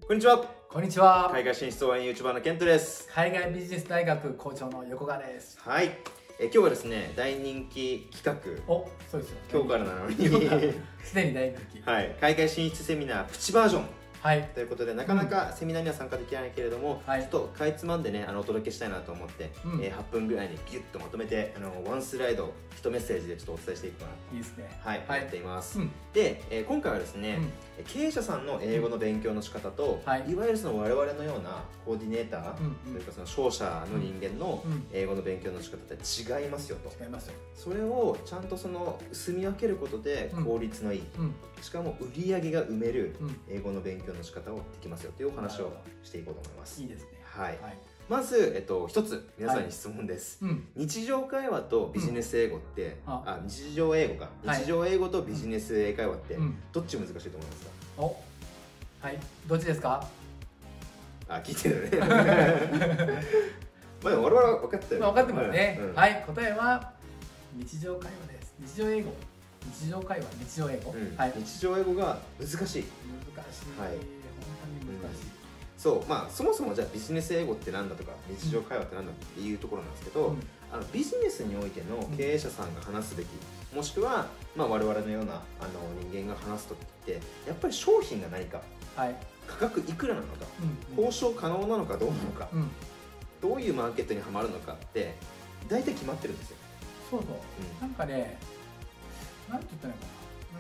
こんにちは。 こんにちは。 海外進出応援 YouTuber のケントです。 海外ビジネス大学校長の横川です。 はい。今日はですね、大人気企画。 お、そうですよ。 今日からなのにすでに大人気。 はい。海外進出セミナープチバージョン。 はい。 ということで、なかなかセミナーには参加できないけれども、 はい、 ちょっとかいつまんでね、お届けしたいなと思って、8分ぐらいにギュッとまとめて、ワンスライド、1メッセージでちょっとお伝えしていくかなと。 いいですね。 はい、やっています。で、今回はですね、経営者さんの英語の勉強の仕方と、いわゆるその我々のようなコーディネーター、というかその商社の人間の英語の勉強の仕方って違いますよと。 違いますよ。 それをちゃんとその住み分けることで効率のいい、しかも売り上げが埋める英語の勉強の仕方をできますよというお話をしていこうと思います。 いいですね。 はい。まず、一つ皆さんに質問です。日常会話とビジネス英語って、日常英語か。日常英語とビジネス英会話って、どっち難しいと思いますか？ お、はい。どっちですか？ 聞いてるね。まあでも我々は分かってる。 分かってますね。はい。答えは日常会話です。日常英語。日常会話、日常英語。 日常英語が難しい。 難しい。 はい。 本当に難しい。 そう、まあそもそもじゃあビジネス英語ってなんだとか日常会話ってなんだっていうところなんですけど、ビジネスにおいての経営者さんが話すべき、もしくはまあ我々のような人間が話す時ってやっぱり商品が何か、価格いくらなのか、交渉可能なのかどうなのか、どういうマーケットにはまるのかって大体決まってるんですよ。 そうそう。なんかね、なんて言ったらいいか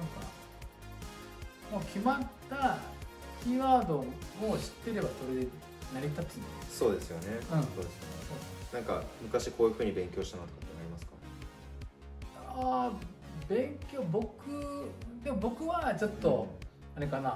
な、もう決まったキーワードを知ってればそれで成り立つんだよ。 そうですよね。そうですよね。なんか昔こういうふうに勉強したなとかってありますか？ 勉強、でも僕はちょっとあれかな、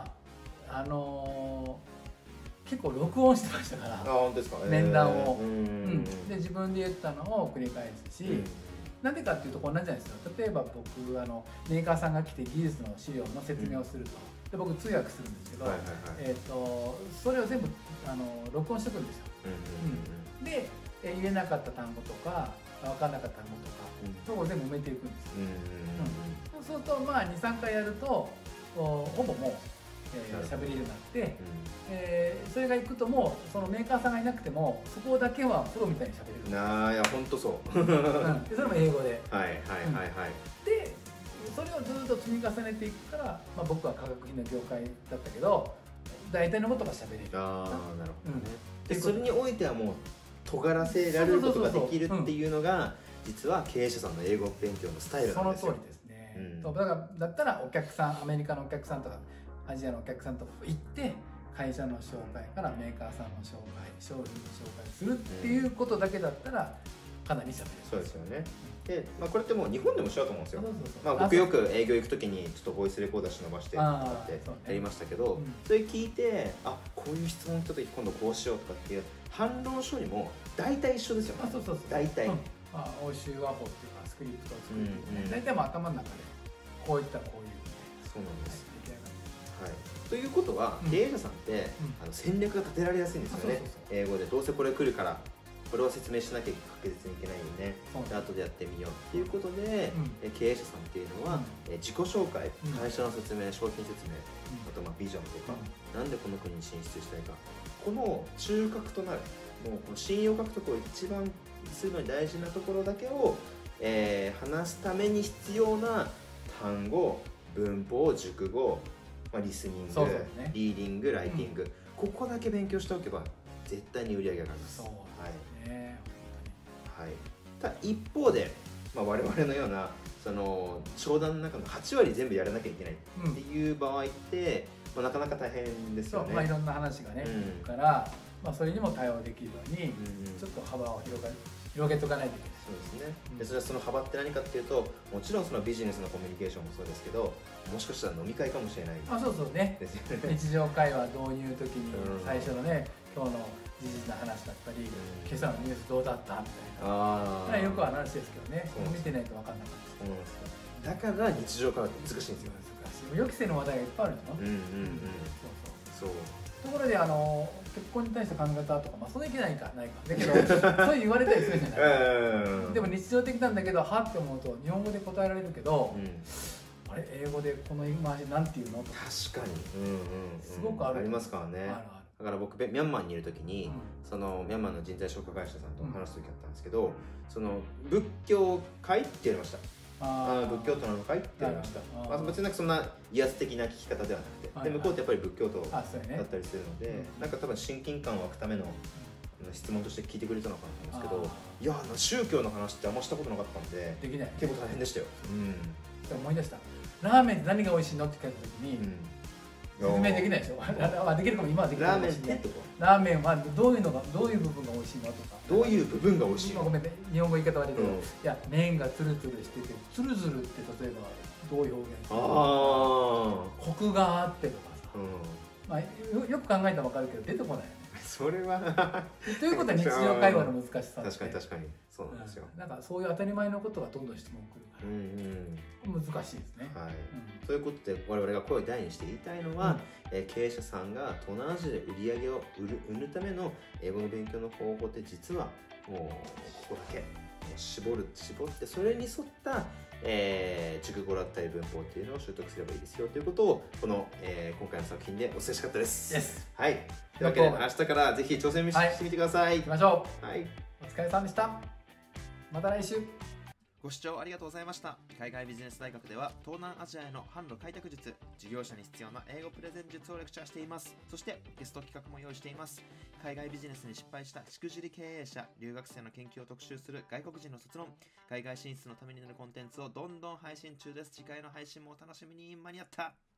結構録音してましたから。 本当ですか？ 面談を。で自分で言ったのを繰り返すし。なんでかっていうと同じじゃないですか。例えば僕メーカーさんが来て技術の資料の説明をすると、で僕通訳するんですけど、それを全部録音しておくんですよ。で言えなかった単語とか分からなかった単語とかそこを全部埋めていくんですよ。そうするとまあ 2,3 回やるとほぼもう喋れるようになって、それがいくともうそのメーカーさんがいなくてもそこだけはプロみたいに喋れる。 いや本当そう。 でそれも英語で。でそれをずっと積み重ねていくから、まあ、僕は化学品の業界だったけど大体のことが喋れる。 なるほどね。でそれにおいてはもう尖らせられることができるっていうのが実は経営者さんの英語勉強のスタイルなんですよ。 その通りですね。だったらお客さん、アメリカのお客さんとかアジアのお客さんと行って会社の紹介からメーカーさんの紹介、商品の紹介するっていうことだけだったらかなり喋れる。 そうですよね。で、まあ、これってもう日本でも一緒だと思うんですよ。まあ僕よく営業行くときにちょっとボイスレコーダー忍ばしてとかってやりましたけど、それ聞いてこういう質問来たとき今度こうしようとかっていう反論書にも大体一緒ですよね。大体欧州和法っていうかスクリプトを作るんで大体も頭の中でこういったこういう。 そうなんです。はい、ということは、経営者さんって、戦略が立てられやすいんですよね。英語でどうせこれ来るからこれを説明しなきゃ確実にいけないよね。後でやってみようっていうことで、経営者さんっていうのは、自己紹介、会社の説明、商品説明、あとビジョンとか、なんでこの国に進出したいか、この中核となるもうこの信用獲得を一番するのに大事なところだけを、話すために必要な単語、文法、熟語、リスニング、リーディング、ライティング、ここだけ勉強しておけば絶対に売り上げが上がります。ただ一方で、我々のようなその商談の中の8割全部やらなきゃいけないっていう場合って、なかなか大変ですよね。 いろんな話がね、から、それにも対応できるようにちょっと幅を広げとかないといけない。 そうですね。でそれはその幅って何かっていうと、もちろんそのビジネスのコミュニケーションもそうですけど、もしかしたら飲み会かもしれない。 そうね。日常会話導入時に最初のね、今日の事実の話だったり、今朝のニュースどうだったみたいな。よくある話ですけどね。見てないと分かんなかったです。 だから日常会話って難しいんですよ。 予期せぬ話題がいっぱいあるでしょ。ところで結婚に対して考え方とか、そんなにいけないかだけどそう言われたりするじゃない。でも日常的なんだけどはって思うと日本語で答えられるけど、あれ英語でこの言い回しなんていうのとか確かにすごくある。 ありますからね。 だから僕ミャンマーにいる時に、そのミャンマーの人材紹介会社さんと話す時あったんですけど、その仏教会って言われました。仏教徒なのかいって言われました。別になんかそんな威圧的な聞き方ではなくて、で向こうってやっぱり仏教徒だったりするので、なんか多分親近感を湧くための質問として聞いてくれたのかなと思うんですけど、いや宗教の話ってあんましたことなかったんで、できない、結構大変でしたよ。 思い出した。ラーメンって何が美味しいのって聞いた時に、説明できないでしょ。できるかも、今はできるかもしれない。ラーメンはどういう部分が美味しいのとか。 どういう部分が美味しいの？ ごめんね、日本語言い方悪いけど、いや麺がツルツルしてて、ツルツルって例えばどういう表現？コクがあってとかさ。よく考えたら分かるけど出てこないよね。それはということは日常会話の難しさ。 確かにそうなんですよ。 なんかそういう当たり前のことがどんどん質問くるから難しいですね。 ということで我々が声を大にして言いたいのは、経営者さんが東南アジアで売り上げを売るための英語の勉強の方法って実はもうここだけ絞ってそれに沿った熟語だったり文法っていうのを習得すればいいですよということをこの、今回の作品でお伝えしたかったです。はい。というわけで明日からぜひ挑戦してみてください。 行きましょう。 はい。 お疲れ様でした。また来週。 ご視聴ありがとうございました。海外ビジネス大学では東南アジアへの販路開拓術、事業者に必要な英語プレゼン術をレクチャーしています。そしてゲスト企画も用意しています。海外ビジネスに失敗したしくじり経営者、留学生の研究を特集する外国人の卒論、海外進出のためになるコンテンツをどんどん配信中です。次回の配信もお楽しみに。間に合った。